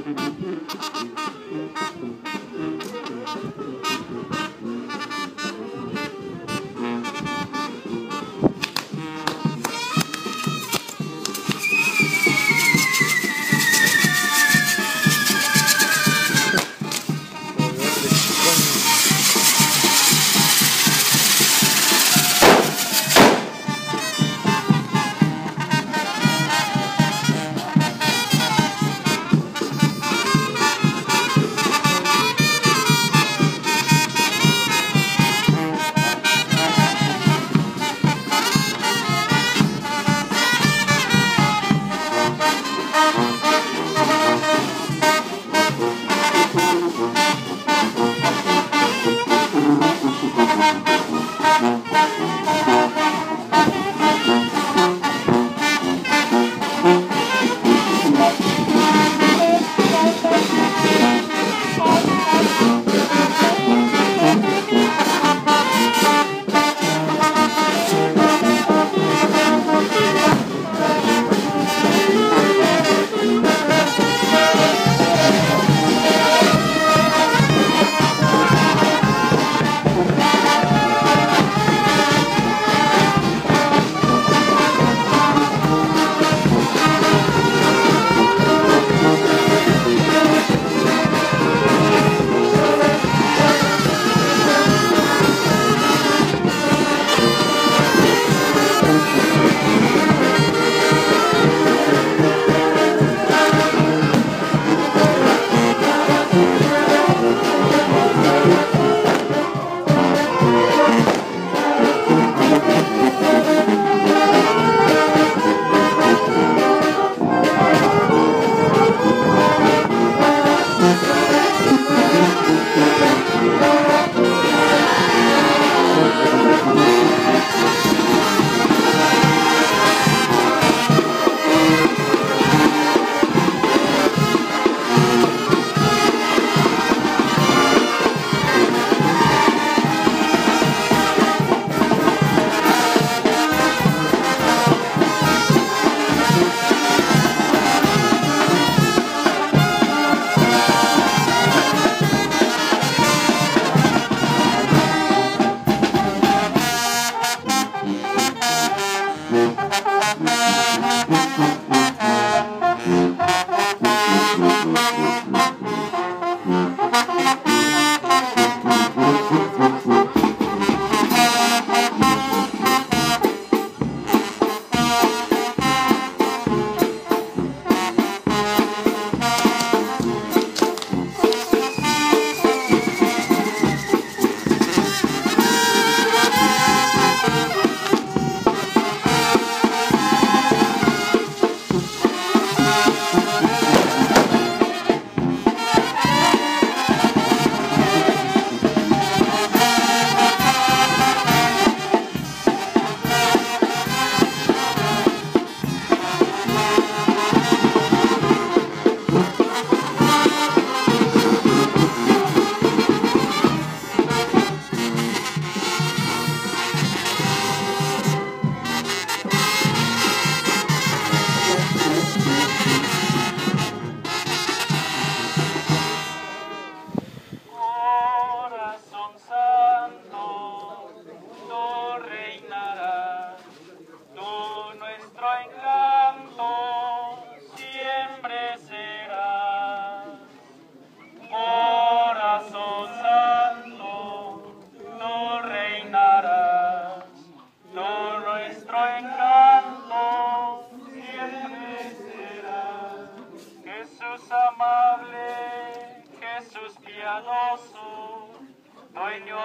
dueño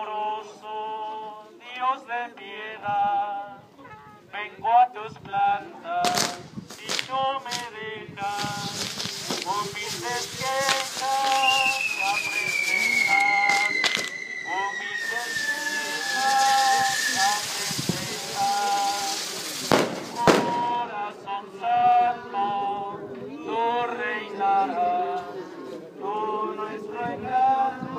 amoroso, Dios de piedad, vengo a tus plantas y no me dejas, humildes quejas a presentar, humildes quejas a presentar, corazón santo, tú reinarás, tú nuestro encanto.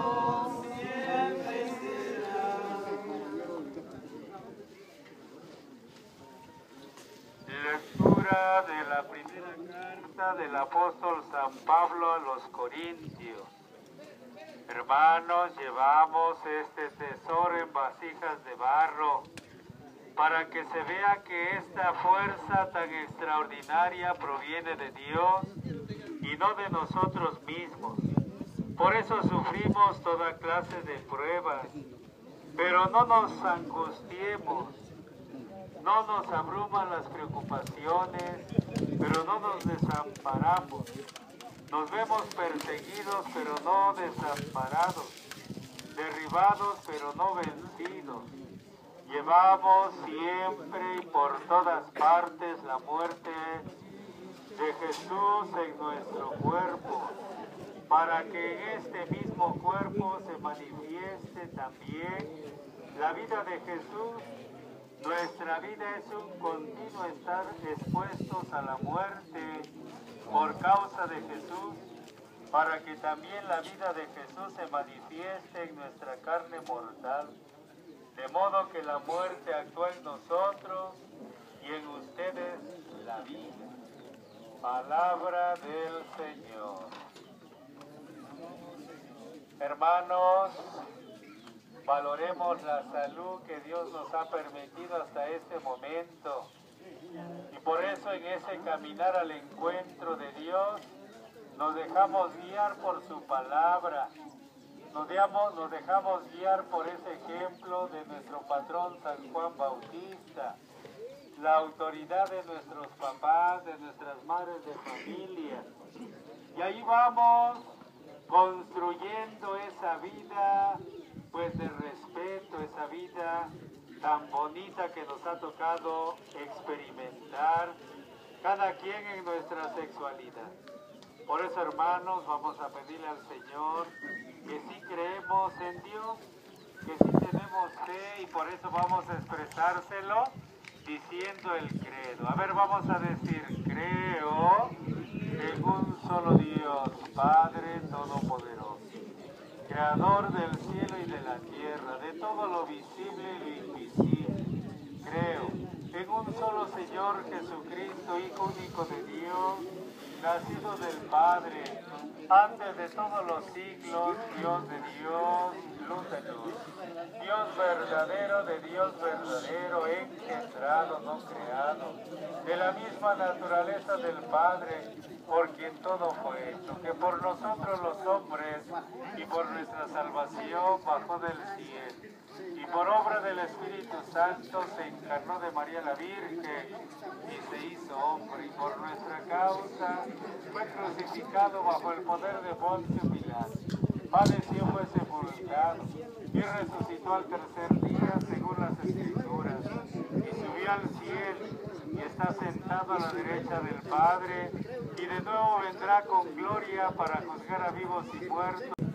Lectura de la primera carta de el apóstol San Pablo a los Corintios: hermanos, llevamos este tesoro en vasijas de barro, para que se vea que esta fuerza tan extraordinaria proviene de Dios y no de nosotros mismos. Por eso sufrimos toda clase de pruebas, pero no nos angustiemos, no nos abruman las preocupaciones, pero no nos desamparamos. Nos vemos perseguidos, pero no desamparados, derribados, pero no vencidos. Llevamos siempre y por todas partes la muerte de Jesús en nuestro cuerpo, para que en este mismo cuerpo se manifieste también la vida de Jesús. Nuestra vida es un continuo estar expuestos a la muerte por causa de Jesús, para que también la vida de Jesús se manifieste en nuestra carne mortal, de modo que la muerte actúa en nosotros y en ustedes la vida. Palabra del Señor. Hermanos, valoremos la salud que Dios nos ha permitido hasta este momento. Y por eso en ese caminar al encuentro de Dios, nos dejamos guiar por su palabra. Nos dejamos guiar por ese ejemplo de nuestro patrón San Juan Bautista, la autoridad de nuestros papás, de nuestras madres de familia. Y ahí vamos construyendo esa vida pues de respeto, esa vida tan bonita que nos ha tocado experimentar, cada quien en nuestra sexualidad. Por eso, hermanos, vamos a pedirle al Señor que sí creemos en Dios, que sí tenemos fe, y por eso vamos a expresárselo diciendo el credo. A ver, vamos a decir: creo en un solo Dios, Padre Todopoderoso, Creador del cielo y de la tierra, de todo lo visible y lo invisible. Creo en un solo Señor Jesucristo, Hijo único de Dios, nacido del Padre, antes de todos los siglos, Dios de Dios, luz de luz, Dios verdadero de Dios verdadero, engendrado, no creado, de la misma naturaleza del Padre, por quien todo fue hecho, que por nosotros los hombres y por nuestra salvación bajó del cielo, y por obra del Espíritu Santo se encarnó de María la Virgen y se hizo hombre, y por nuestra causa fue crucificado bajo el poder de Poncio Pilato, padeció, fue sepultado y resucitó al tercer día según las Escrituras, y subió al cielo y está sentado a la derecha del Padre, y de nuevo vendrá con gloria para juzgar a vivos y muertos.